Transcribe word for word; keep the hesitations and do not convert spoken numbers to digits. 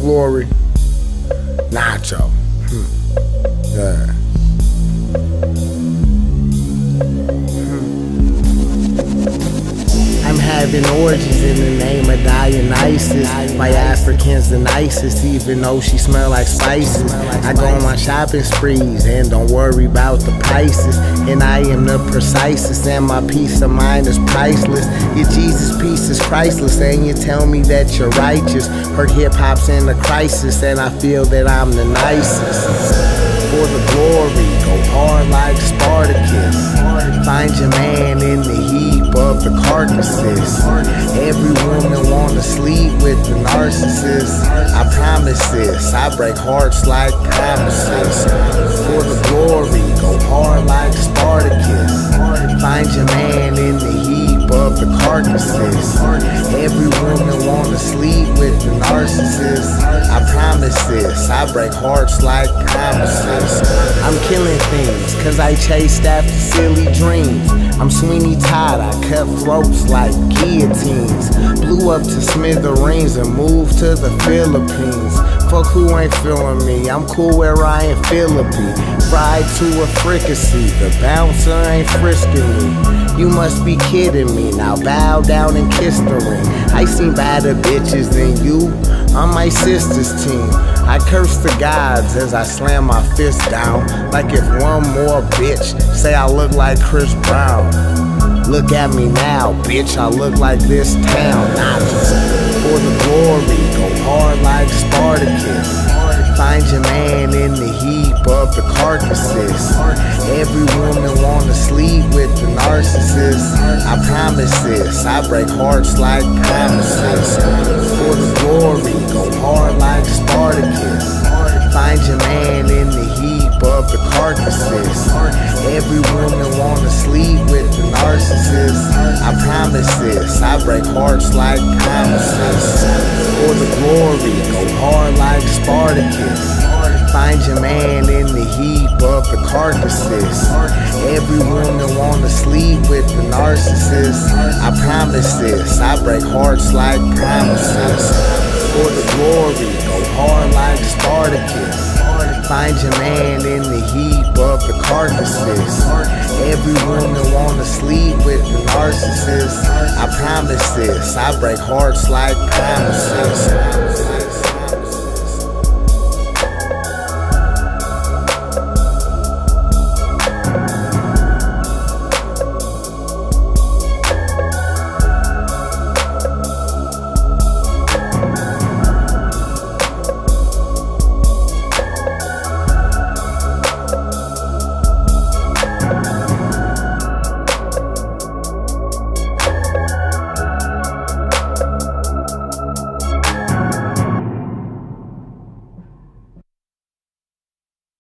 Glory, Nacho. Hmm. Yeah. I'm having orgies in the name of Dionysus. My African's the nicest, even though she smell like spices. I go on my shopping sprees and don't worry about the prices. And I am the precisest, and my peace of mind is priceless. Your Jesus peace is priceless, and you tell me that you're righteous. Heard hip hop's in a crisis, and I feel that I'm the nicest. For the glory, go hard like Spartacus. Find your man in the heap of the carcasses. Every woman wanna sleep with the narcissist. I promise this, I break hearts like promises. For the glory, go hard like Spartacus. Find your man in the heap of the carcasses. Every woman wanna sleep with the narcissist. I promise this, I break hearts like promises. I'm killing things, cause I chased after silly dreams. I'm Sweeney Todd, I cut throats like guillotines. Blew up to smithereens and moved to the Philippines. Fuck who ain't feeling me, I'm cool where I ain't Philippine. Fried to a fricassee, the bouncer ain't frisking me. You must be kidding me, now bow down and kiss the ring. I seen badder bitches than you on my sister's team. I curse the gods as I slam my fist down, like if one more bitch say I look like Chris Brown. Look at me now, bitch, I look like this town. Not for the glory, go hard like Spartacus. Find your man in the heap of the carcasses. Every woman wanna sleep with the narcissist. I promise this, I break hearts like promises. For the glory, go hard like Spartacus. Find your man in the heap of the carcasses. Every woman wanna sleep with the narcissist. I promise this, I break hearts like promises. For the glory, go hard like Spartacus. Find your man in the heap of the carcasses. Every woman wanna sleep with the narcissist. I promise this, I break hearts like promises. For the glory, go hard like Spartacus. Find your man in the heap of the carcasses. Every woman wanna sleep with the narcissist. I promise this, I break hearts like promises.